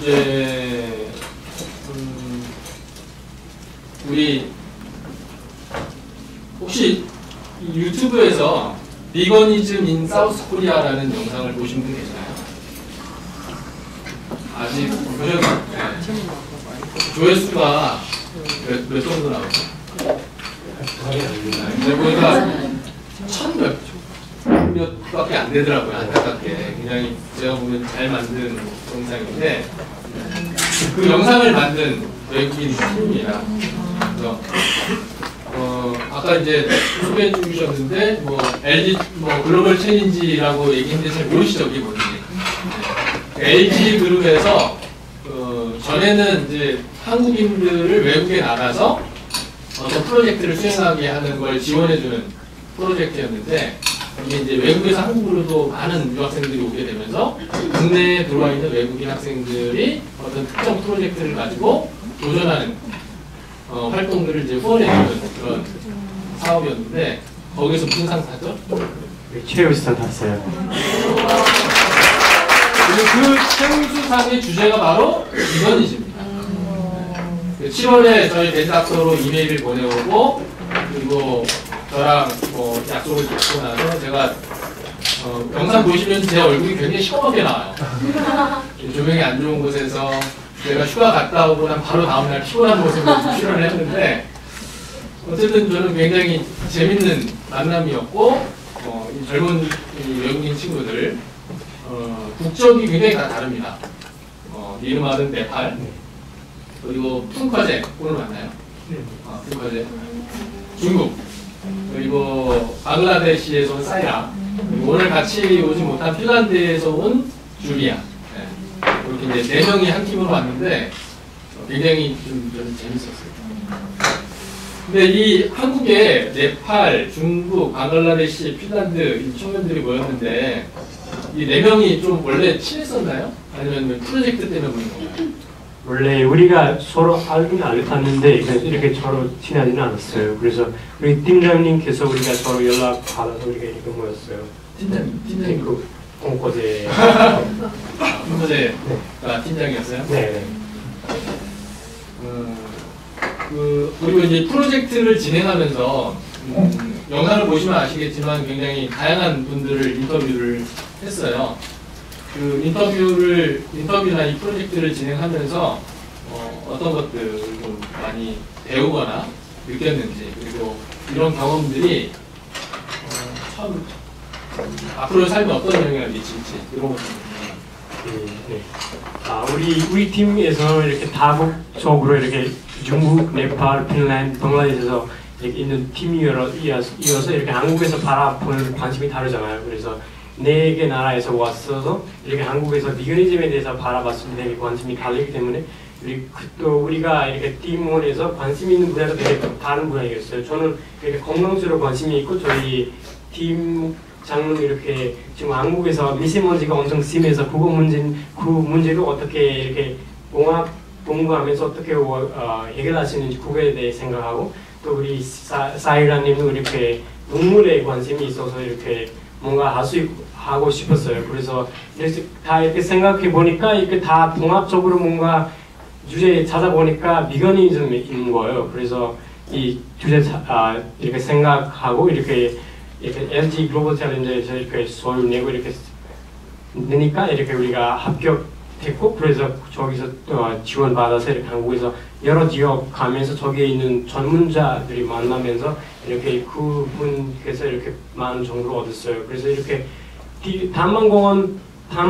이제 우리 혹시 유튜브에서 비거니즘 인 사우스 코리아라는 영상을 보신 분 계시나요? 아직 보셨나요? 네. 조회수가 몇 정도 나오죠? 네, 보니까 1000몇밖에 안 되더라고요. 안타깝게. 굉장히 제가 보면 잘 만든 영상인데 그 영상을 만든 외국인 팀입니다. 그래서 아까 이제 소개해 주셨는데 LG 글로벌 챌린지라고 얘기했는데 잘 모르시죠, 이게 뭔지. LG 그룹에서 전에는 이제 한국인들을 외국에 나가서 어떤 프로젝트를 수행하게 하는 걸 지원해주는 프로젝트였는데 이게 이제 외국에서 한국으로도 많은 유학생들이 오게 되면서 국내에 들어와 있는 외국인 학생들이 어떤 특정 프로젝트를 가지고 도전하는 활동들을 이제 후원해주는 그런 사업이었는데 거기서 무슨 상 탔죠? 최우수상 탔어요. 그 최우수상의 주제가 바로 비거니즘입니다. 7월에 저희 벤닥터로 이메일을 보내오고 그리고 저랑 약속을 잡고 나서 제가 영상 보시면 제 얼굴이 굉장히 시커멓게 나와요. 조명이 안 좋은 곳에서 제가 휴가 갔다 오고 난 바로 다음날 피곤한 모습으로 출연을 했는데 어쨌든 저는 굉장히 재밌는 만남이었고 이 젊은 이 외국인 친구들 국적이 굉장히 다 다릅니다. 미얀마는 네팔 그리고 푼커제 오늘 만나요? 푼커제 중국 그리고 방글라데시에서 온 사이라 그리고 오늘 같이 오지 못한 핀란드에서 온 줄리아 이렇게 이제 4명이 한 팀으로 왔는데 굉장히 좀 재밌었어요. 근데 이 한국에 네팔, 중국, 방글라데시, 핀란드 이 청년들이 모였는데 이 4명이 좀 원래 친했었나요? 아니면 프로젝트 때문에 모인 건가요? 원래 우리가 서로 알긴 알았는데 이렇게 서로 친하지는 않았어요. 그래서 우리 팀장님께서 우리가 서로 연락 받아서 우리가 이렇게 모였어요. 팀장님 그 콩코제 콩코제가 팀장이었어요? 네. 그리고 이제 프로젝트를 진행하면서 영상을 보시면 아시겠지만 굉장히 다양한 분들을 인터뷰를 했어요. 그 인터뷰나 이 프로젝트를 진행하면서 어떤 것들을 좀 많이 배우거나 느꼈는지 그리고 이런 경험들이 참 앞으로의 삶에 어떤 영향을 미칠지 이런 것들. 네. 우리 팀에서 이렇게 다국적으로 이렇게 중국, 네팔, 핀란드, 방글라데시에서 이렇게 있는 팀이어서 이렇게 한국에서 바라보는 관심이 다르잖아요. 그래서 4개 나라에서 왔어서 이렇게 한국에서 비거니즘에 대해서 바라봤을 때 관심이 다르기 때문에 또 우리가 이렇게 팀원에서 관심 있는 분야도 되게 다른 분야이었어요. 저는 이렇게 건강주로 관심이 있고 저희 팀 장르는 이렇게 지금 한국에서 미세먼지가 엄청 심해서 그 문제도 어떻게 이렇게 공부하면서 어떻게 해결하시는지 그거에 대해 생각하고 또 우리 사이라님도 이렇게 동물에 관심이 있어서 이렇게 뭔가 하고 싶었어요. 그래서 다 이렇게 생각해 보니까 이렇게 다 종합적으로 뭔가 주제 찾아보니까 비거니즘이 있는 거예요. 그래서 이 주제 이렇게 생각하고 이렇게 LG 글로벌 챌린지에서 이렇게 서울 내고 이렇게 내니까 이렇게 우리가 합격됐고 그래서 저기서 지원 받아서 이렇게 한국에서 여러 지역 가면서 저기에 있는 전문자들이 만나면서 이렇게 그분께서 이렇게 많은 정보를 얻었어요. 그래서 이렇게 탐방공원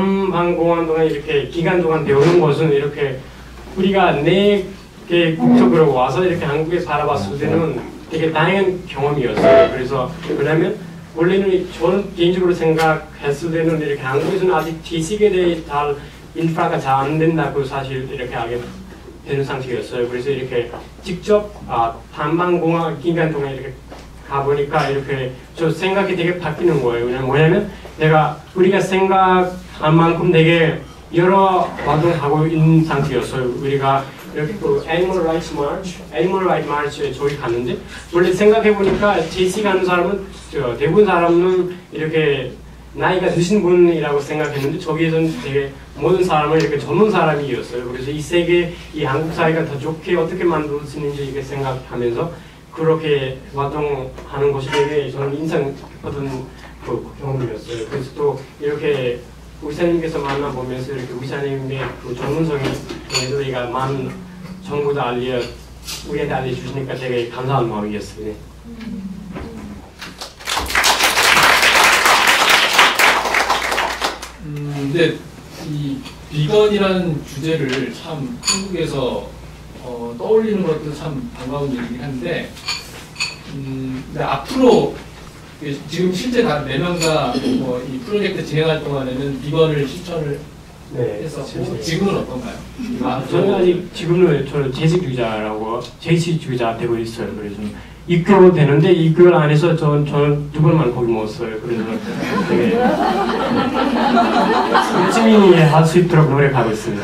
동안 이렇게 기간 동안 배우는 것은 이렇게 우리가 4개 국적으로 와서 이렇게 한국에서 살아봤을 때는 되게 다양한 경험이었어요. 그래서 왜냐면 원래는 저는 개인적으로 생각했을 때는 이렇게 한국에서는 아직 지식에 대해 잘 인프라가 잘 안 된다고 사실 이렇게 알게 되는 상태였어요. 그래서 이렇게 직접 탐방공원 기간 동안 이렇게 가보니까 이렇게 저 생각이 되게 바뀌는 거예요. 왜냐면 우리가 생각한 만큼 되게 여러 활동하고 있는 상태였어요. 우리가 이렇게 또 Animal Rights March에 저희 갔는데 원래 생각해 보니까 JC 가는 사람은 대부분 사람은 이렇게 나이가 드신 분이라고 생각했는데 저기에서는 되게 모든 사람을 이렇게 젊은 사람이었어요. 그래서 이 세계, 이 한국 사회가 더 좋게 어떻게 만들 수 있는지 이렇게 생각하면서 그렇게 활동하는 것이 되게 저는 인상 깊었던 그 경험이었어요. 그래서 또 이렇게 의사님께서 만나보면서 이렇게 의사님의 그 전문성이 저희가 많은 정보도 우리한테 알려주시니까 되게 감사한 마음이었어요. 근데 이 비건이라는 주제를 참 한국에서 떠올리는 것도 참 반가운 일이긴 한데, 근데 앞으로 지금 실제 다 4명 다 이 프로젝트 진행할 동안에는 비건을 실천을 했었고 지금은 어떤가요? 저는 아직 저는 제식주의자 되고 있어요. 그래서 6개월 되는데 6개월 안에서 저는 2번만 고기 먹었어요. 그래서 되게 열심히 할 수 있도록 노력하고 있습니다.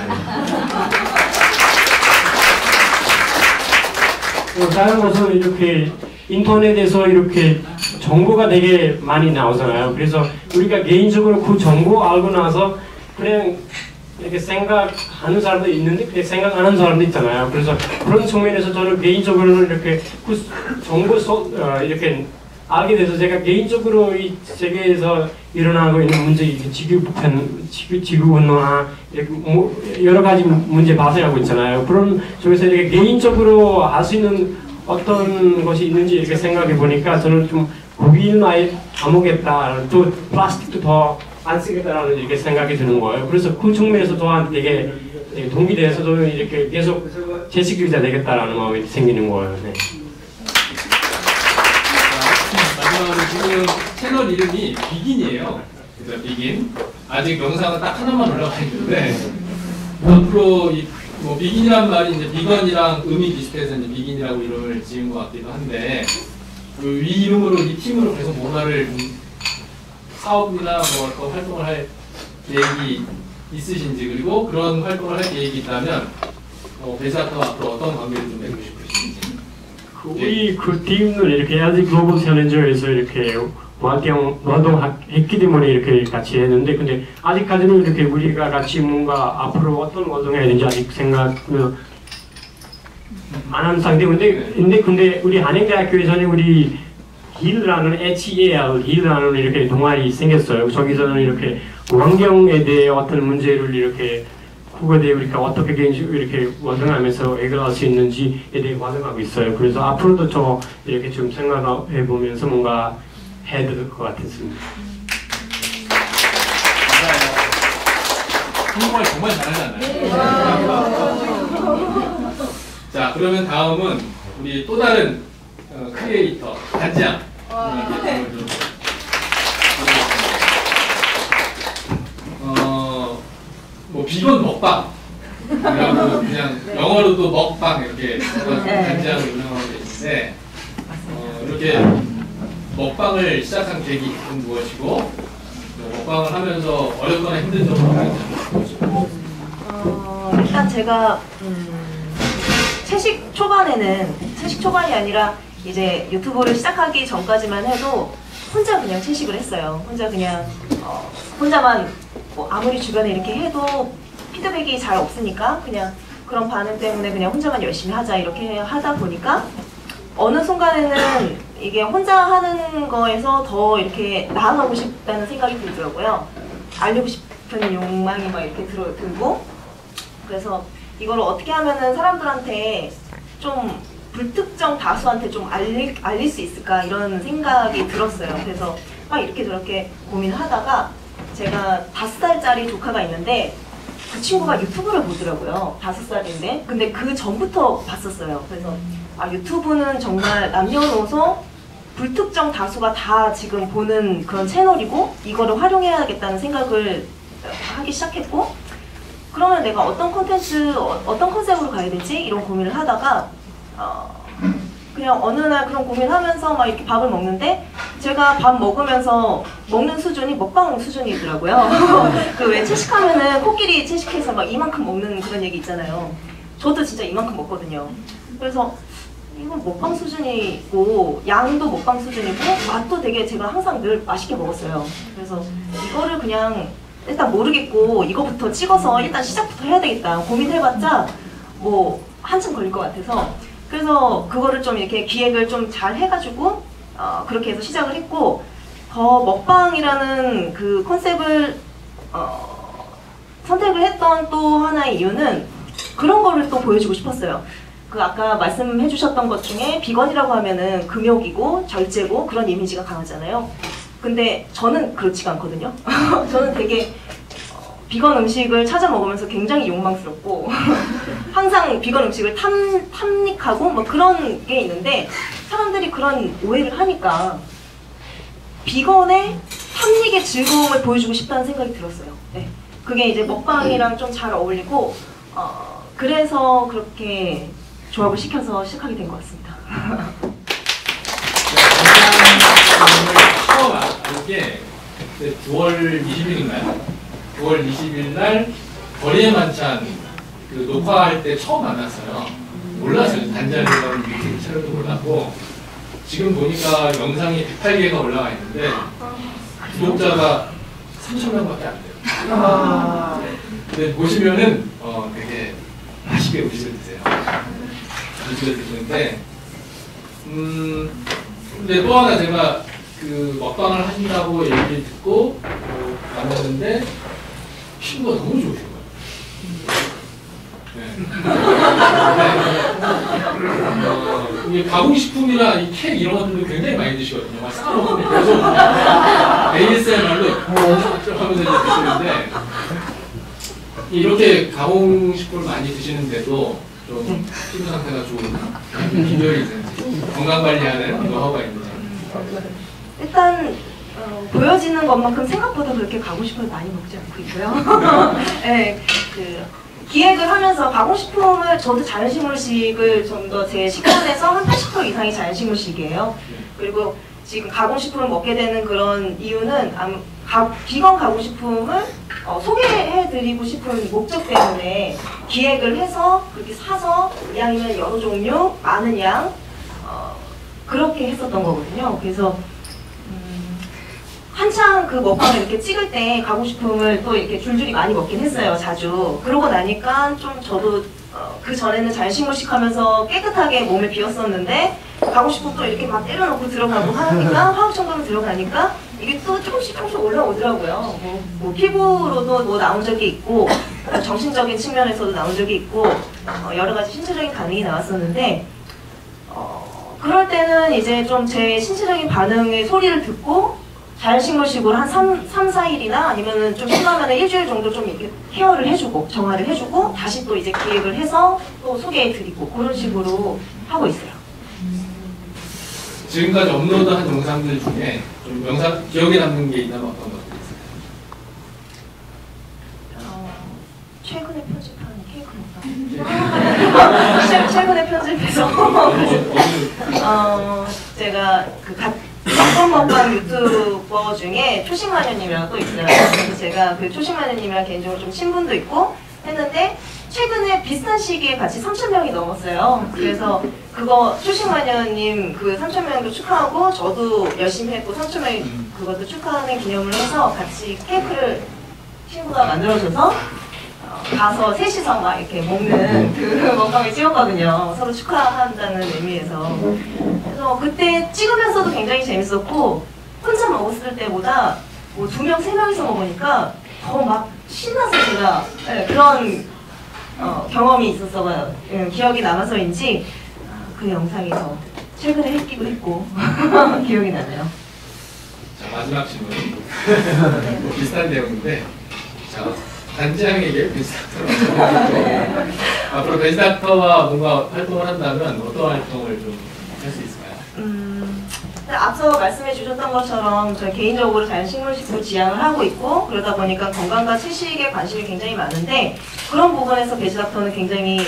다른 것은 이렇게 인터넷에서 이렇게 정보가 되게 많이 나오잖아요. 그래서 우리가 개인적으로 그 정보 알고 나서 그냥 이렇게 생각하는 사람도 있는데 그냥 생각 안 하는 사람도 있잖아요. 그래서 그런 측면에서 저는 개인적으로는 이렇게 그 정보 이렇게 알게 돼서 제가 개인적으로 이 세계에서 일어나고 있는 문제, 지구 온난화 이렇게 여러 가지 문제 발생하고 있잖아요. 그런 쪽에서 이렇게 개인적으로 할 수 있는 어떤 것이 있는지 이렇게 생각해 보니까 저는 좀 고기는 아예 안 먹겠다. 또 플라스틱도 더 안 쓰겠다라는 이렇게 생각이 드는 거예요. 그래서 그 측면에서 또한 되게 동기돼서 저는 이렇게 계속 제식주의자 되겠다라는 마음이 생기는 거예요. 네. 마지막으로 지금 채널 이름이 비긴이에요. 그래서 비긴. 아직 영상은 딱 하나만 올라가 있는데 앞으로 비긴이란 말이 이제 비건이랑 음이 비슷해서 이제 비긴이라고 이름을 지은 것 같기도 한데 이 이름으로 이 팀으로 계속 뭔가를 사업이나 어떤 활동을 할 계획이 있으신지, 그리고 그런 활동을 할 계획이 있다면 베스아트와 앞으로 어떤 관계를 좀 맺고 싶으신지. 우리 그 팀은 이렇게 아직 글로벌 챌린저에서 이렇게 활동했기 때문에 이렇게 같이 했는데, 근데 아직까지는 이렇게 우리가 같이 뭔가 앞으로 어떤 활동을 해야 되는지 아직 생각 안 한 상태인데, 근데 우리 한양대학교에서는 우리 HEAL라는 HEAL라는 이렇게 동아리 생겼어요. 저기서는 이렇게 환경에 대해 어떤 문제를 이렇게 그거에 대해 우리가 어떻게 이렇게 활동하면서 해결할 수 있는지에 대해 활동하고 있어요. 그래서 앞으로도 저 이렇게 좀 생각해 보면서 뭔가 해야 될 것 같았습니다. 한국말 정말 잘하지 않나요? 자, 그러면 다음은 우리 또 다른 크리에이터 단장. 비건 먹방. 그냥 영어로도 먹방 이렇게 단장으로 운영하고 계신데, 이렇게 먹방을 시작한 계기는 무엇이고, 먹방을 하면서 어렵거나 힘든 점은 무엇이고? 일단 제가 채식 초반이 아니라 이제 유튜브를 시작하기 전까지만 해도 혼자 그냥 채식을 했어요. 혼자 그냥 혼자만 아무리 주변에 이렇게 해도 피드백이 잘 없으니까 그냥 그런 반응 때문에 그냥 혼자만 열심히 하자 이렇게 하다 보니까 어느 순간에는 이게 혼자 하는 거에서 더 이렇게 나아가고 싶다는 생각이 들더라고요. 알리고 싶은 욕망이 막 이렇게 들고, 그래서 이걸 어떻게 하면은 사람들한테 좀 불특정 다수한테 좀 알릴 수 있을까 이런 생각이 들었어요. 그래서 막 이렇게 저렇게 고민하다가 제가 5살짜리 조카가 있는데 그 친구가 유튜브를 보더라고요. 5살인데. 근데 그 전부터 봤었어요. 그래서 유튜브는 정말 남녀노소 불특정 다수가 다 지금 보는 그런 채널이고 이거를 활용해야겠다는 생각을 하기 시작했고, 그러면 내가 어떤 컨셉으로 가야 되지? 이런 고민을 하다가 그냥 어느 날 그런 고민하면서 막 이렇게 밥을 먹는데 제가 밥 먹으면서 먹는 수준이 먹방 수준이더라고요. 그 왜 채식하면은 코끼리 채식해서 막 이만큼 먹는 그런 얘기 있잖아요. 저도 진짜 이만큼 먹거든요. 그래서 이건 먹방 수준이고 양도 먹방 수준이고 맛도 되게 제가 항상 늘 맛있게 먹었어요. 그래서 이거를 그냥 일단 모르겠고 이거부터 찍어서 일단 시작부터 해야 되겠다 고민해봤자 뭐 한참 걸릴 것 같아서 그래서 그거를 좀 이렇게 기획을 좀 잘 해가지고 그렇게 해서 시작을 했고 더 먹방이라는 그 컨셉을 선택을 했던 또 하나의 이유는 그런 거를 또 보여주고 싶었어요. 그 아까 말씀해 주셨던 것 중에 비건이라고 하면은 금욕이고 절제고 그런 이미지가 강하잖아요. 근데 저는 그렇지가 않거든요. 저는 되게 비건 음식을 찾아 먹으면서 굉장히 욕망스럽고 항상 비건 음식을 탐닉하고 뭐 그런 게 있는데 사람들이 그런 오해를 하니까 비건의 탐닉의 즐거움을 보여주고 싶다는 생각이 들었어요. 네. 그게 이제 먹방이랑 좀 잘 어울리고 그래서 그렇게 조합을 시켜서 시작하게 된 것 같습니다. 처음 알 게 9월 20일인가요? 9월 20일 날 거리의 만찬 그 녹화할 때 처음 만났어요. 몰랐어요. 단장이라는 유튜브 채널도 몰랐고 지금 보니까 영상이 108개가 올라와 있는데 구독자가 3,000명밖에 안 돼요. 근데 보시면은 되게 맛있게 음식을 드세요. 음식을 드시는데 근데 또 하나 제가 그 먹방을 하신다고 얘기 듣고 만났는데 피부가 너무 좋으신 거예요. 네. 이게 가공식품이나 이 케이크 이런 것들도 굉장히 많이 드시거든요. 막 스타로도 계속 ASMR로 하면서 이제 드시는데 이렇게 가공식품을 많이 드시는데도 좀 피부 상태가 좋은 비결이 있는지 건강관리하는 노하우가 있는지. 일단 보여지는 것만큼 생각보다 그렇게 가공식품을 많이 먹지 않고 있고요. 네, 그 기획을 하면서 가공식품을 저도 자연식물식을 좀 더 제 식단에서 한 80% 이상이 자연식물식이에요. 그리고 지금 가공식품을 먹게 되는 그런 이유는 비건 가공식품을 소개해드리고 싶은 목적 때문에 기획을 해서 그렇게 사서 양이면 여러 종류, 많은 양 그렇게 했었던 거거든요. 그래서 한창 그 먹방을 이렇게 찍을 때 가공식품을 또 이렇게 줄줄이 많이 먹긴 했어요, 자주. 그러고 나니까 좀 저도 그 전에는 자연식물식 하면서 깨끗하게 몸을 비웠었는데 가공식품 또 이렇게 막 때려놓고 들어가고 하니까 화학첨가물 들어가니까 이게 또 조금씩 올라오더라고요. 뭐 피부로도 뭐 나온 적이 있고 정신적인 측면에서도 나온 적이 있고 여러 가지 신체적인 반응이 나왔었는데 그럴 때는 이제 좀 제 신체적인 반응의 소리를 듣고 자연식물식으로 한 3, 4일이나 아니면은 좀 심하면은 일주일 정도 좀 이렇게 케어를 해주고 정화를 해주고 다시 또 이제 기획을 해서 또 소개해드리고 그런 식으로 하고 있어요. 지금까지 업로드한 영상들 중에 좀 영상 기억에 남는 게 있다면 어떤 것들이 있어요? 최근에 편집한 케이크 먹방. 최근에 편집해서 제가 그 먹방 유튜버 중에 초식마녀님이랑 또 있어요. 그래서 제가 그 초식마녀님이랑 개인적으로 좀 친분도 있고 했는데 최근에 비슷한 시기에 같이 3,000명이 넘었어요. 그래서 그거 초식마녀님 그 3,000명도 축하하고 저도 열심히 했고 3,000명 그것도 축하하는 기념을 해서 같이 케이크를 친구가 만들어줘서 가서 셋이서 막 이렇게 먹는 그 먹방을 찍었거든요. 서로 축하한다는 의미에서. 그래서 그때 찍으면서도 굉장히 재밌었고 혼자 먹었을 때보다 뭐 2명, 3명이서 먹으니까 더 막 신나서 제가 그런 경험이 있었어 기억이 남아서인지 그 영상이 더 최근에 했기도 했고 기억이 나네요. 자, 마지막 질문. 비슷한 내용인데 자, 단장에게 베지닥터가 앞으로 베지닥터와 뭔가 활동을 한다면 어떤 활동을 좀 할 수 있을까요? 앞서 말씀해 주셨던 것처럼 저희 개인적으로 자연식물식품 지향을 하고 있고 그러다 보니까 건강과 채식에 관심이 굉장히 많은데 그런 부분에서 베지닥터는 굉장히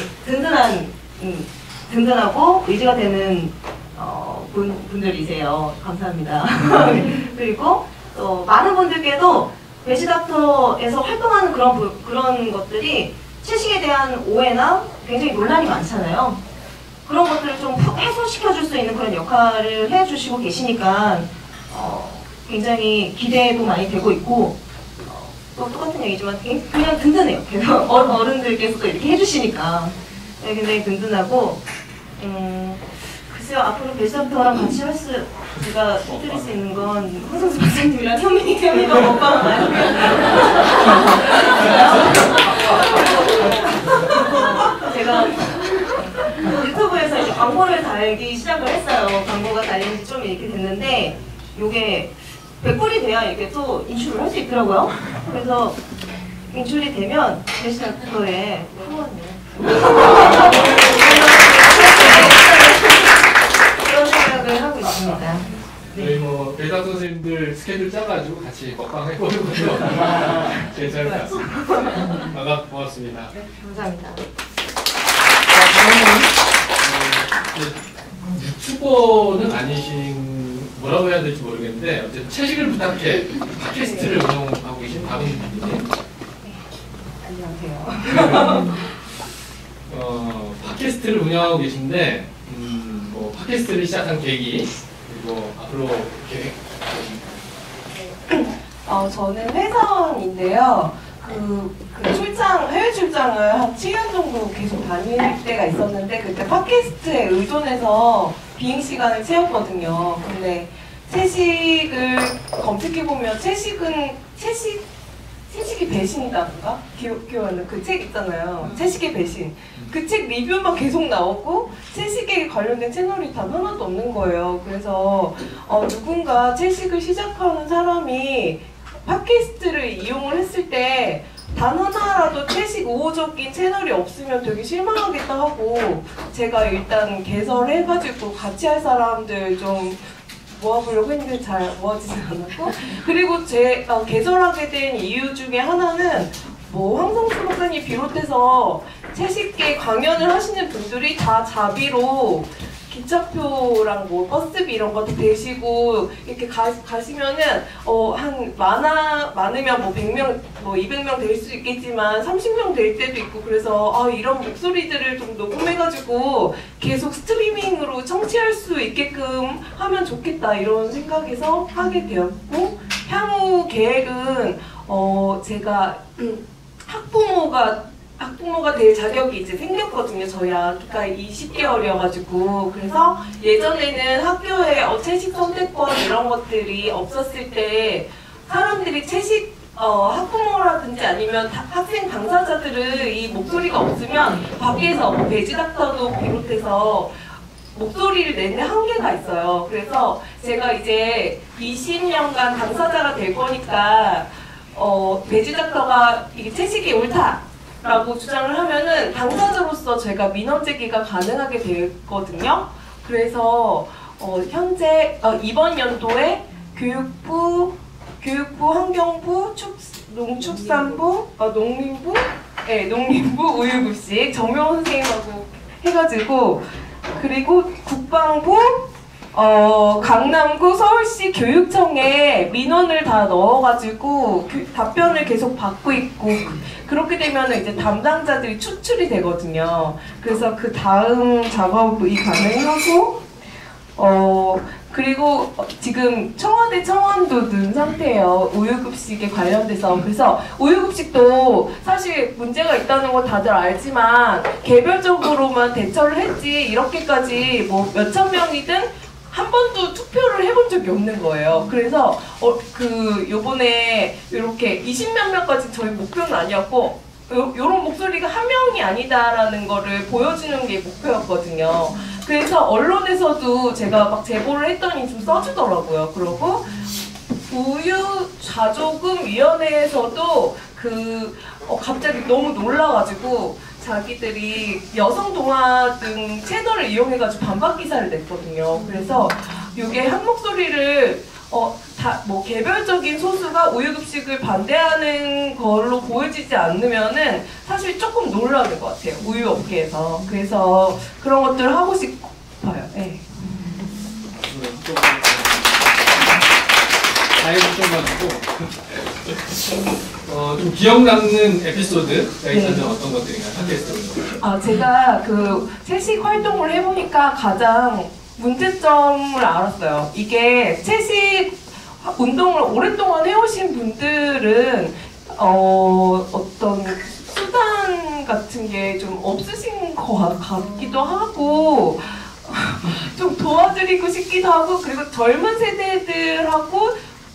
든든하고 의지가 되는 분들이세요. 감사합니다. 그리고 또 많은 분들께도 베지닥터에서 활동하는 그런 것들이 채식에 대한 오해나 굉장히 논란이 많잖아요. 그런 것들을 좀 해소시켜줄 수 있는 그런 역할을 해주시고 계시니까 굉장히 기대도 많이 되고 있고 또 똑같은 얘기지만 그냥 든든해요. 그래서 어른들께서도 이렇게 해주시니까 네, 굉장히 든든하고 글쎄요 앞으로 배시닥터랑 같이 제가 해드릴 수 있는 건 황성수 박사님이랑 현미가 먹방 많이 제가 유튜브에서 이제 광고를 달기 시작을 했어요. 광고가 달린 지 좀 이렇게 됐는데 요게 100불이 돼야 이렇게 또 인출을 할 수 있더라고요. 그래서 인출이 되면 배시닥터에 후원을 그런 생각을 하고 있습니다. 저희 뭐 배당 선생님들 스케줄 짜가지고 같이 먹방 해보는 것도 괜찮을 것 같습니다. 고맙습니다. 네, 감사합니다. 유튜버는 아니신 뭐라고 해야 될지 모르겠는데 어쨌든 채식을 부탁해 팟캐스트를 운영하고 계신 박은빈님. 안녕하세요. 팟캐스트를 운영하고 계신데 뭐 팟캐스트를 시작한 계기 그리고 앞으로 계획. 저는 회사원인데요. 해외 출장을 한 7년 정도 계속 다닐 때가 있었는데, 그때 팟캐스트에 의존해서 비행 시간을 채웠거든요. 근데 채식을 검색해보면 채식이 배신이다던가? 기억나는 그 책 있잖아요. 채식의 배신. 그 책 리뷰만 계속 나오고 채식에 관련된 채널이 단 하나도 없는 거예요. 그래서 누군가 채식을 시작하는 사람이 팟캐스트를 이용을 했을 때 단 하나라도 채식 우호적인 채널이 없으면 되게 실망하겠다 하고 제가 일단 개설해가지고 같이 할 사람들 좀 모아보려고 했는데 잘 모아지지 않았고, 그리고 개설하게 된 이유 중에 하나는 뭐 황성수 박사님 비롯해서 채식계 강연을 하시는 분들이 다 자비로 기차표랑 뭐 버스비 이런 거 대시고 이렇게 가시면은 많으면 뭐 100명, 뭐 200명 될 수 있겠지만 30명 될 때도 있고, 그래서 이런 목소리들을 좀 녹음해가지고 계속 스트리밍으로 청취할 수 있게끔 하면 좋겠다 이런 생각에서 하게 되었고, 향후 계획은 제가 학부모가 될 자격이 이제 생겼거든요. 저희 아기가 20개월이어가지고. 그래서 예전에는 학교에 채식 선택권 이런 것들이 없었을 때 사람들이 채식 학부모라든지 아니면 학생 당사자들은 이 목소리가 없으면 밖에서 배지닥터도 비롯해서 목소리를 내는 한계가 있어요. 그래서 제가 이제 20년간 당사자가 될 거니까 배지닥터가 이게 채식이 옳다 라고 주장을 하면은 당사자로서 제가 민원 제기가 가능하게 되거든요. 그래서 현재 이번 연도에 교육부, 환경부, 농축산부, 농림부 우유급식 정명 선생님하고 해가지고, 그리고 국방부, 강남구, 서울시 교육청에 민원을 다 넣어가지고 답변을 계속 받고 있고, 그렇게 되면 이제 담당자들이 추출이 되거든요. 그래서 그 다음 작업이 가능하고, 그리고 지금 청와대 청원도 넣은 상태예요. 우유급식에 관련돼서. 그래서 우유급식도 사실 문제가 있다는 건 다들 알지만 개별적으로만 대처를 했지 이렇게까지 뭐 몇천 명이든 한 번도 투표를 해본 적이 없는 거예요. 그래서 요번에 이렇게 20몇 명까지 저희 목표는 아니었고, 요런 목소리가 한 명이 아니다라는 거를 보여주는 게 목표였거든요. 그래서 언론에서도 제가 막 제보를 했더니 좀 써주더라고요. 그리고 우유자조금위원회에서도 갑자기 너무 놀라가지고 자기들이 여성동화 등 채널을 이용해가지고 반박 기사를 냈거든요. 그래서 이게 한 목소리를 뭐 개별적인 소수가 우유급식을 반대하는 걸로 보여지지 않으면은 사실 조금 놀라는 것 같아요. 우유업계에서. 그래서 그런 것들을 하고 싶어요. 네. 좀 기억 남는 에피소드가 있다면 어떤 것들인가요? 팟캐스트. 제가 그 채식 활동을 해보니까 가장 문제점을 알았어요. 이게 채식 운동을 오랫동안 해오신 분들은 어떤 수단 같은 게 좀 없으신 것 같기도 하고 좀 도와드리고 싶기도 하고, 그리고 젊은 세대들하고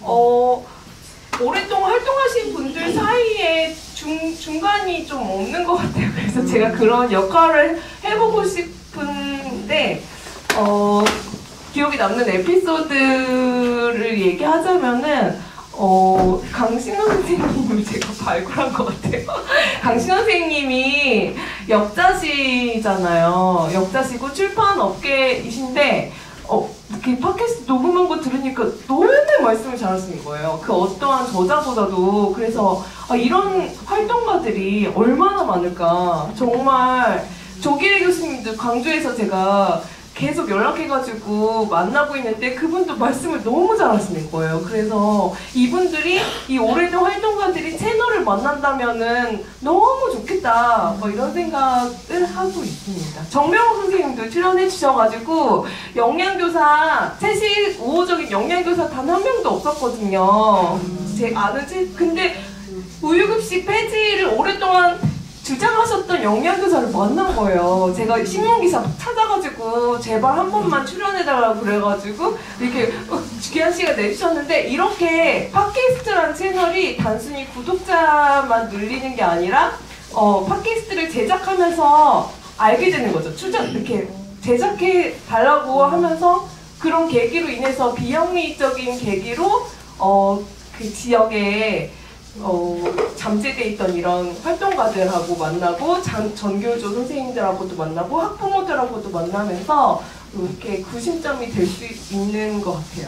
오랫동안 활동하신 분들 사이에 중간이 좀 없는 것 같아요. 그래서 제가 그런 역할을 해보고 싶은데 기억에 남는 에피소드를 얘기하자면은 강신호 선생님을 제가 발굴한 것 같아요. 강신호 선생님이 역자시잖아요. 역자시고 출판업계이신데 이렇게 팟캐스트 녹음한 거 들으니까 너무 말씀을 잘하시는 거예요. 그 어떠한 저자보다도. 그래서 이런 활동가들이 얼마나 많을까. 정말 조기래 교수님도 광주에서 제가 계속 연락해가지고 만나고 있는데 그분도 말씀을 너무 잘하시는 거예요. 그래서 이분들이, 이 오래된 활동가들이 채널을 만난다면은 너무 좋겠다, 뭐 이런 생각을 하고 있습니다. 정명호 선생님도 출연해 주셔가지고 영양교사, 채식 우호적인 영양교사 단 한 명도 없었거든요. 제 아는 근데 우유급식 폐지를 오랫동안 주장하셨던 영양교사를 만난 거예요. 제가 신문기사 찾아가지고 제발 한 번만 출연해달라고 그래가지고 이렇게 귀한 시간 내주셨는데, 이렇게 팟캐스트라는 채널이 단순히 구독자만 늘리는 게 아니라 팟캐스트를 제작하면서 알게 되는 거죠. 이렇게 제작해 달라고 하면서 그런 계기로 인해서 비영리적인 계기로 그 지역에 잠재돼 있던 이런 활동가들하고 만나고 전교조 선생님들하고도 만나고 학부모들하고도 만나면서 이렇게 구심점이 될 수 있는 것 같아요.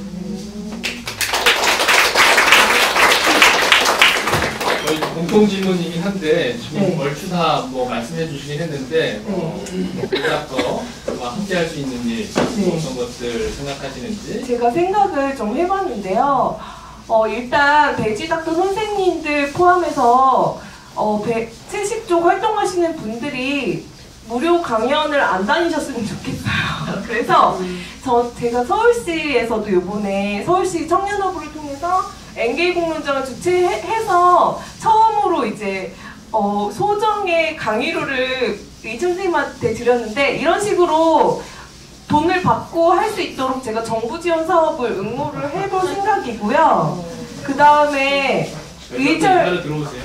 저희 공통 질문이긴 한데 지금 네. 얼추 다 뭐 말씀해 주시긴 했는데 베지닥터와 함께 할 수 있는 일 어떤 것들 생각하시는지. 제가 생각을 좀 해봤는데요. 일단 베지닥터 선생님들 포함해서 채식 쪽 활동하시는 분들이 무료 강연을 안 다니셨으면 좋겠어요. 그래서 제가 서울시에서도 이번에 서울시 청년허브를 통해서 NK 공론장을 주최해서 처음으로 이제 소정의 강의료를 이 선생님한테 드렸는데, 이런 식으로 돈을 받고 할 수 있도록 제가 정부 지원 사업을 응모를 해볼 생각이고요. 그 다음에 이희철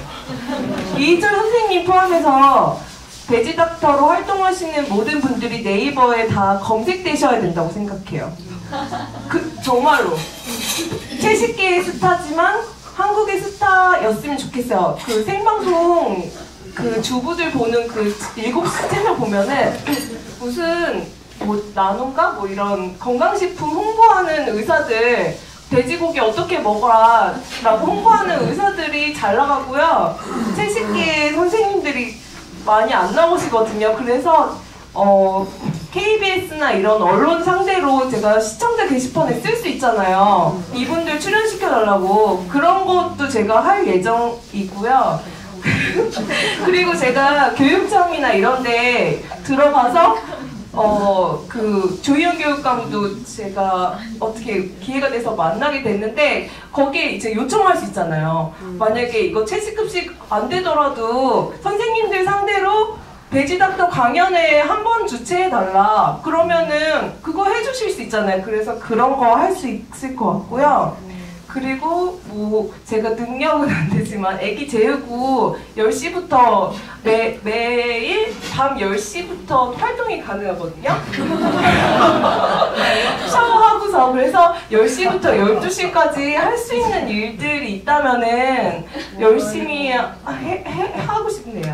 선생님 포함해서 베지닥터로 활동하시는 모든 분들이 네이버에 다 검색되셔야 된다고 생각해요. 정말로 채식계의 스타지만 한국의 스타였으면 좋겠어요. 그 생방송 그 주부들 보는 그 7시 채널 보면은 무슨 나눔가? 뭐 이런 건강식품 홍보하는 의사들, 돼지고기 어떻게 먹어라 라고 홍보하는 의사들이 잘 나가고요. 채식계 선생님들이 많이 안 나오시거든요. 그래서 KBS나 이런 언론 상대로 제가 시청자 게시판에 쓸 수 있잖아요. 이분들 출연시켜달라고. 그런 것도 제가 할 예정이고요. 그리고 제가 교육청이나 이런 데 들어가서 그 조희연 교육감도 제가 어떻게 기회가 돼서 만나게 됐는데, 거기에 이제 요청할 수 있잖아요. 만약에 이거 채식급식 안 되더라도 선생님들 상대로 베지닥터 강연회 한 번 주최해달라. 그러면은 그거 해주실 수 있잖아요. 그래서 그런 거 할 수 있을 것 같고요. 그리고 뭐 제가 능력은 안 되지만 애기 재우고 10시부터 매일 밤 10시부터 활동이 가능하거든요. 샤워하고서. 그래서 10시부터 12시까지 할 수 있는 일들이 있다면은 열심히 하고 싶네요.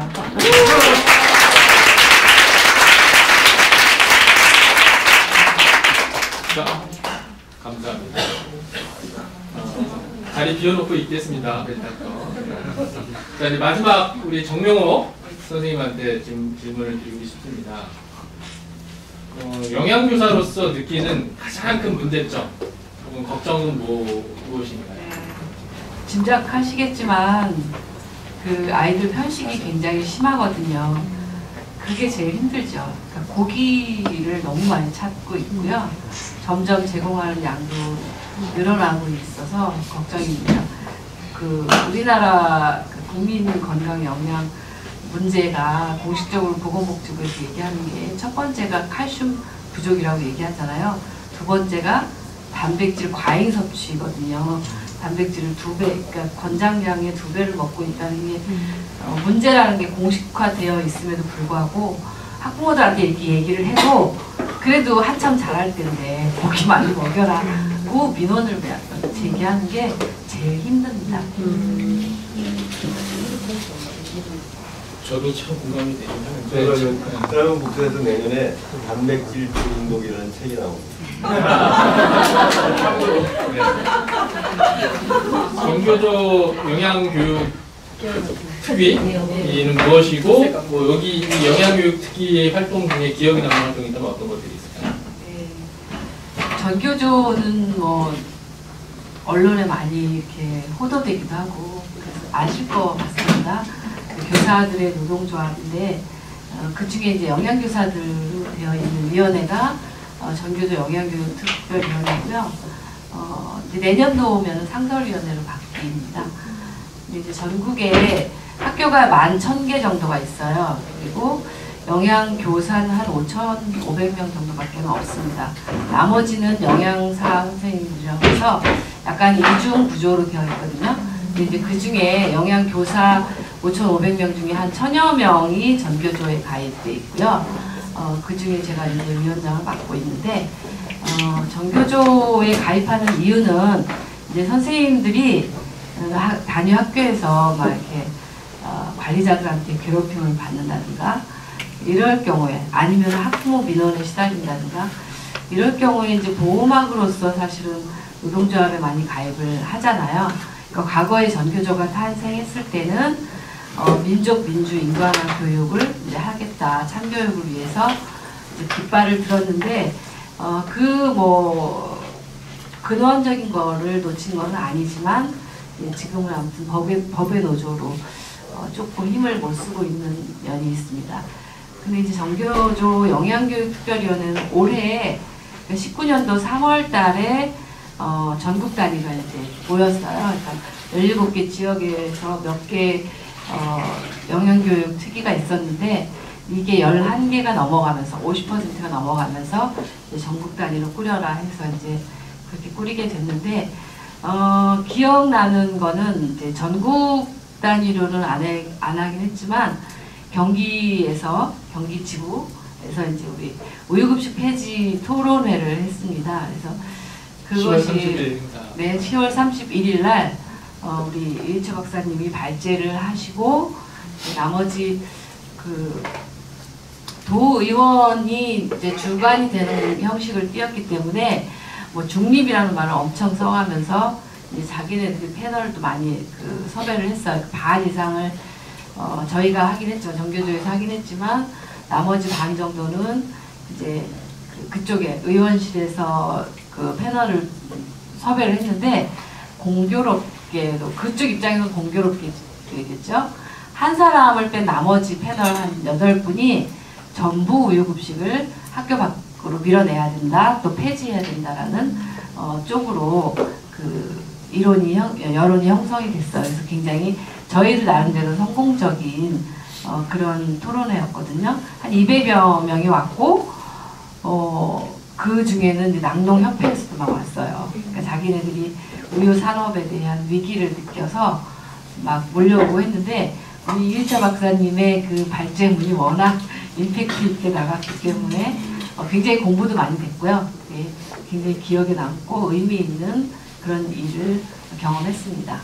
자, 감사합니다. 자리 비워놓고 있겠습니다. 자, 이제 마지막 우리 정명호 선생님한테 지금 질문을 드리고 싶습니다. 영양교사로서 느끼는 가장 큰 문제점 혹은 걱정은 무엇인가요? 짐작하시겠지만 그 아이들 편식이 굉장히 심하거든요. 그게 제일 힘들죠. 그러니까 고기를 너무 많이 찾고 있고요. 점점 제공하는 양도 늘어나고 있어서 걱정입니다. 그 우리나라 그 국민 건강 영양 문제가 공식적으로 보건복지부에서 얘기하는 게 첫 번째가 칼슘 부족이라고 얘기하잖아요. 두 번째가 단백질 과잉 섭취거든요. 단백질을 2배, 그러니까 권장량의 2배를 먹고 있다는 게 문제라는 게 공식화되어 있음에도 불구하고 학부모들한테 이렇게 얘기를 해도 그래도 한참 잘할 텐데 고기 많이 먹여라. 그 민원을 제기하는 게 제일 힘듭니다. 저도 참 공감이 되긴 저희가 하는데 드라마 복수에서 내년에 단백질 중독이라는 책이 나옵니다. 전교조 영양교육 특위는 무엇이고 뭐 여기 이 영양교육 특위 활동 중에 기억에 남는 활동이 있다면 어떤 것들이 있을까요? 전교조는 뭐 언론에 많이 이렇게 호도되기도 하고 그래서 아실 것 같습니다. 그 교사들의 노동조합인데 그 중에 이제 영양교사들로 되어 있는 위원회가 전교조 영양교육 특별위원회고요. 이제 내년도면 상설위원회로 바뀝니다. 근데 이제 전국에 학교가 11,000개 정도가 있어요. 그리고 영양교사는 한 5,500명 정도밖에 없습니다. 나머지는 영양사 선생님들이라고 해서 약간 이중 구조로 되어 있거든요. 근데 이제 그 중에 영양교사 5,500명 중에 한 1,000여 명이 전교조에 가입돼 있고요. 그 중에 제가 이제 위원장을 맡고 있는데, 전교조에 가입하는 이유는 이제 선생님들이 단위 학교에서 막 이렇게 관리자들한테 괴롭힘을 받는다든가 이럴 경우에 아니면 학부모 민원에 시달린다든가 이럴 경우에 이제 보호막으로서 사실은 노동조합에 많이 가입을 하잖아요. 그러니까 과거에 전교조가 탄생했을 때는 민족, 민주, 인간화 교육을 이제 하겠다, 참교육을 위해서 이제 깃발을 들었는데 근원적인 거를 놓친 건 아니지만 지금은 아무튼 법의 노조로 조금 힘을 못 쓰고 있는 면이 있습니다. 근데 이제 전교조 영양교육특별위원회는 올해 19년도 3월 달에 전국 단위로 이제 모였어요. 그러니까 17개 지역에서 몇 개 영양교육 특위가 있었는데 이게 11개가 넘어가면서 50%가 넘어가면서 이제 전국 단위로 꾸려라 해서 이제 그렇게 꾸리게 됐는데 기억나는 거는 이제 전국 단위로는 안 하긴 했지만 경기지구에서 이제 우리 우유급식 폐지 토론회를 했습니다. 그래서 그것이 10월 31일 날 우리 이일철 박사님이 발제를 하시고 나머지 그 도의원이 이제 주관이 되는 형식을 띄었기 때문에 뭐 중립이라는 말을 엄청 써가면서 이제 자기네들이 패널도 많이 그 섭외를 했어요. 반 이상을 저희가 하긴 했죠. 전교조에서 하긴 했지만 나머지 반 정도는 이제 그쪽에 의원실에서 그 패널을 섭외를 했는데 공교롭게도 그쪽 입장에서 공교롭게 되겠죠. 한 사람을 뺀 나머지 패널 한 8분이 전부 우유급식을 학교 밖으로 밀어내야 된다, 또 폐지해야 된다라는 쪽으로 그 여론이 형성이 됐어요. 그래서 굉장히 저희들 나름대로 성공적인 그런 토론회였거든요. 한 200여 명이 왔고 그 중에는 이제 낙농협회에서도 막 왔어요. 그러니까 자기네들이 우유 산업에 대한 위기를 느껴서 막 몰려오고 했는데 우리 이일철 박사님의 그 발제문이 워낙 임팩트 있게 나갔기 때문에 굉장히 공부도 많이 됐고요. 네, 굉장히 기억에 남고 의미 있는 그런 일을 경험했습니다.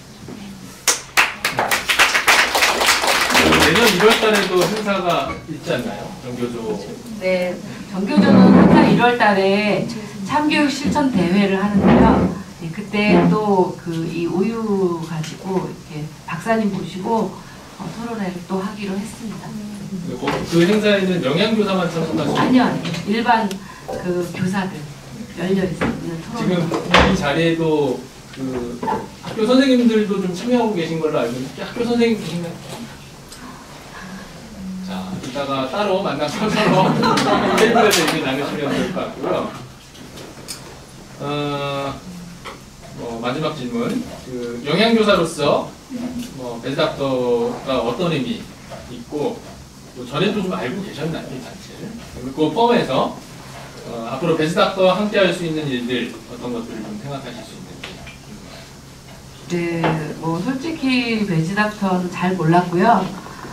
내년 1월 달에도 행사가 있지 않나요? 전교조. 네, 전교조는 항상 1월 달에 참교육 실천 대회를 하는데요. 네, 그때 또 그 이 우유 가지고 이렇게 박사님 모시고 토론회를 또 하기로 했습니다. 그 행사에는 영양교사만 참석할 수 있나요? 아니요, 일반 그 교사들 열려 있는 토론회. 지금 이 자리에도 그 학교 선생님들도 좀 참여하고 계신 걸로 알고 있는데 학교 선생님 계신가요? 자, 이따가 따로 만나서 서로 테이블에서 얘기 나누시면 될 것 같고요. 마지막 질문. 그 영양교사로서 베스닥터가 어떤 의미 있고 또 전에도 좀 알고 계셨나요, 이 단체를? 그리고 포함해서 앞으로 베스닥터와 함께할 수 있는 일들 어떤 것들을 좀 생각하실 수 있는지. 네, 솔직히 베지닥터는 잘 몰랐고요.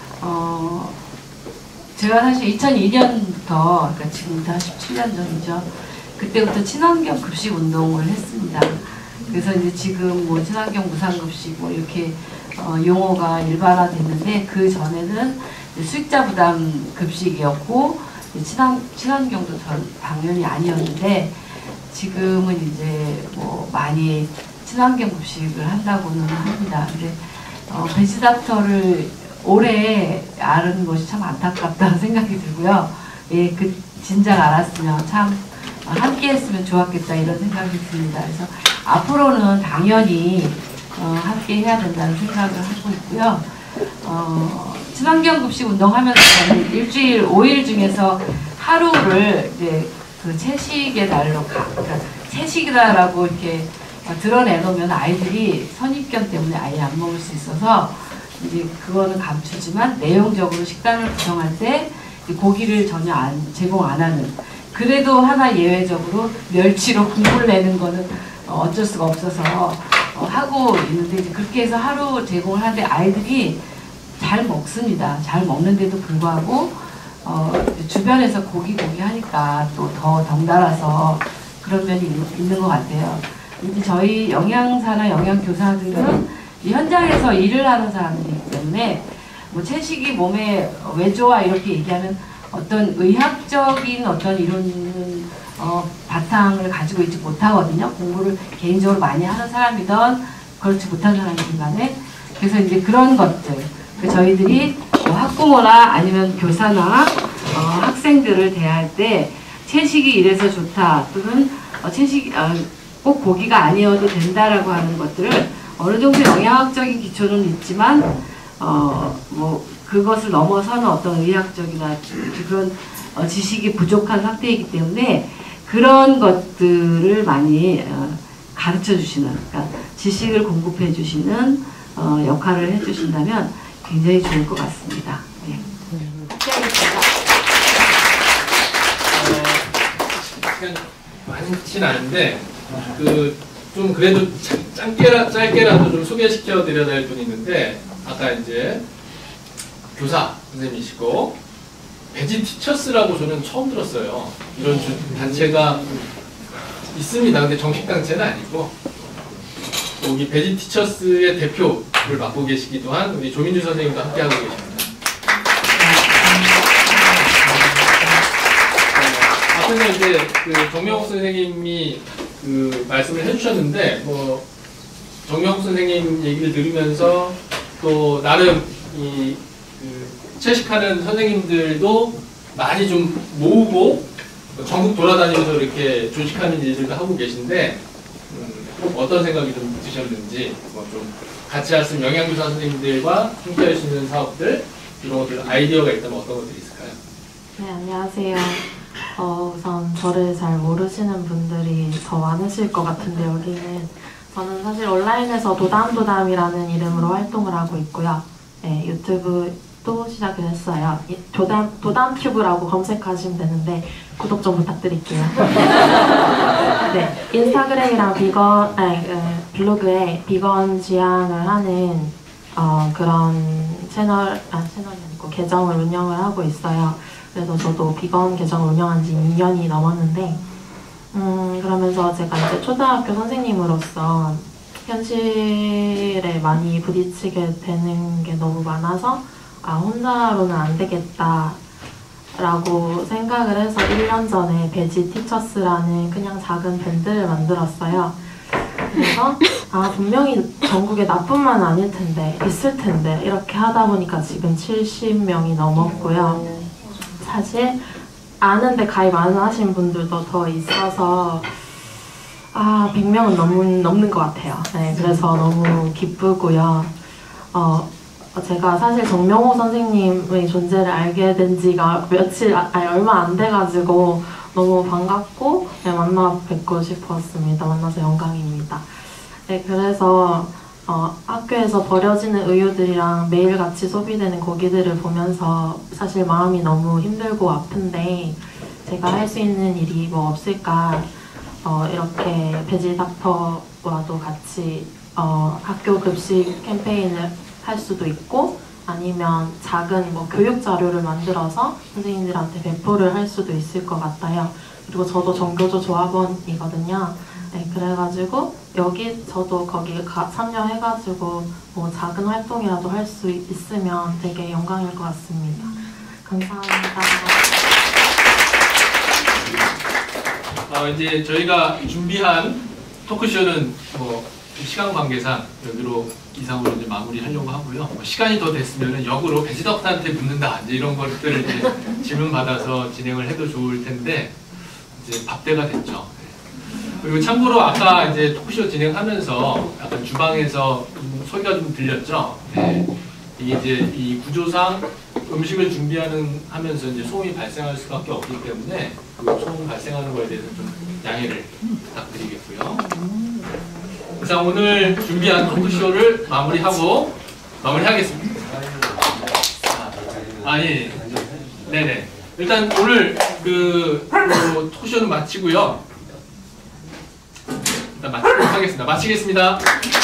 제가 사실 2002년부터, 그러니까 지금부터 한 17년 전이죠. 그때부터 친환경 급식 운동을 했습니다. 그래서 이제 지금 친환경 무상급식 이렇게 용어가 일반화됐는데, 그 전에는 수익자 부담 급식이었고 친환경도 당연히 아니었는데, 지금은 이제 많이 친환경 급식을 한다고는 합니다. 근데 베지닥터를 오래 앓은 것이 참 안타깝다는 생각이 들고요. 예, 진작 알았으면 참 함께 했으면 좋았겠다 이런 생각이 듭니다. 그래서 앞으로는 당연히 함께 해야 된다는 생각을 하고 있고요. 친환경 급식 운동하면서 저는 일주일 5일 중에서 하루를 이제 그 채식의 날로 그러니까 채식이다라고 이렇게 드러내놓으면 아이들이 선입견 때문에 아예 안 먹을 수 있어서 이제 그거는 감추지만 내용적으로 식단을 구성할 때 고기를 전혀 제공 안 하는, 그래도 하나 예외적으로 멸치로 국물 내는 거는 어쩔 수가 없어서 하고 있는데, 이제 그렇게 해서 하루 제공을 하는데 아이들이 잘 먹습니다. 잘 먹는데도 불구하고 주변에서 고기 하니까 또 더 덩달아서 그런 면이 있는 것 같아요. 이제 저희 영양사나 영양교사들은 현장에서 일을 하는 사람들이기 때문에 채식이 몸에 왜 좋아 이렇게 얘기하면 어떤 의학적인 어떤 이런 바탕을 가지고 있지 못하거든요. 공부를 개인적으로 많이 하는 사람이든 그렇지 못한 사람이든 간에. 그래서 이제 그런 것들 저희들이 학부모나 아니면 교사나 학생들을 대할 때 채식이 이래서 좋다 또는 채식이 꼭 고기가 아니어도 된다라고 하는 것들을 어느 정도 영양학적인 기초는 있지만 그것을 넘어서는 어떤 의학적이나 그런 지식이 부족한 상태이기 때문에 그런 것들을 많이 가르쳐 주시는, 그러니까 지식을 공급해 주시는 역할을 해 주신다면 굉장히 좋을 것 같습니다. 네. 많진 않은데 좀 그래도 짧게라도 좀 소개시켜 드려야 될 분이 있는데, 아까 이제 교사 선생님이시고 베지 티처스라고 저는 처음 들었어요. 이런 단체가 있습니다. 근데 정식 단체는 아니고 여기 베지 티처스의 대표를 맡고 계시기도 한 우리 조민주 선생님도 함께 하고 계십니다. 앞에서 이제 정명욱 선생님이 말씀을 해주셨는데 정명욱 선생님 얘기를 들으면서 또 나름 채식하는 선생님들도 많이 좀 모으고 전국 돌아다니면서 이렇게 조직하는 일들도 하고 계신데 어떤 생각이 좀 드셨는지 좀 같이 할 수 있는 영양교사 선생님들과 함께 할 수 있는 사업들 이런 것들 아이디어가 있다면 어떤 것들이 있을까요? 네, 안녕하세요. 우선 저를 잘 모르시는 분들이 더 많으실 것 같은데 여기는 저는 사실 온라인에서 도담이라는 이름으로 활동을 하고 있고요. 네, 유튜브도 시작을 했어요. 도담튜브라고 검색하시면 되는데 구독 좀 부탁드릴게요. 네, 인스타그램이랑 블로그에 비건 지향을 하는 그런 채널이 아니고 계정을 운영을 하고 있어요. 그래서 저도 비건 계정을 운영한 지 2년이 넘었는데 그러면서 제가 이제 초등학교 선생님으로서 현실에 많이 부딪히게 되는 게 너무 많아서 혼자로는 안 되겠다 라고 생각을 해서 1년 전에 베지 티처스라는 그냥 작은 밴드를 만들었어요. 그래서 분명히 전국에 나뿐만 아닐 텐데 있을 텐데 이렇게 하다 보니까 지금 70명이 넘었고요. 사실 아는데 가입 안 하신 분들도 더 있어서 100명은 넘는 것 같아요. 네, 그래서 너무 기쁘고요. 제가 사실 정명호 선생님의 존재를 알게 된 지가 얼마 안 돼가지고 너무 반갑고 네, 만나 뵙고 싶었습니다. 만나서 영광입니다. 네, 그래서 학교에서 버려지는 의류들이랑 매일같이 소비되는 고기들을 보면서 사실 마음이 너무 힘들고 아픈데 제가 할 수 있는 일이 뭐 없을까 이렇게 배지 닥터와도 같이 학교 급식 캠페인을 할 수도 있고 아니면 작은 뭐 교육 자료를 만들어서 선생님들한테 배포를 할 수도 있을 것 같아요. 그리고 저도 정교조 조합원이거든요. 네, 그래가지고 저도 거기 참여해가지고 뭐 작은 활동이라도 할 수 있으면 되게 영광일 것 같습니다. 감사합니다. 이제 저희가 준비한 토크쇼는 뭐 시간 관계상 여기로 이상으로 이제 마무리하려고 하고요. 시간이 더 됐으면 역으로 배지덕한테 묻는다 이제 이런 것들을 이제 질문 받아서 진행을 해도 좋을 텐데 이제 밥대가 됐죠. 그리고 참고로 아까 이제 토크쇼 진행하면서 약간 주방에서 소리가 좀 들렸죠. 네. 이게 이제 이 구조상 음식을 하면서 이제 소음이 발생할 수밖에 없기 때문에 그 소음 발생하는 거에 대해서 좀 양해를 부탁드리겠고요. 자, 오늘 준비한 토크쇼를 마무리하겠습니다. 예. 네네. 일단 오늘 그 토크쇼는 마치고요. 일단 마치겠습니다.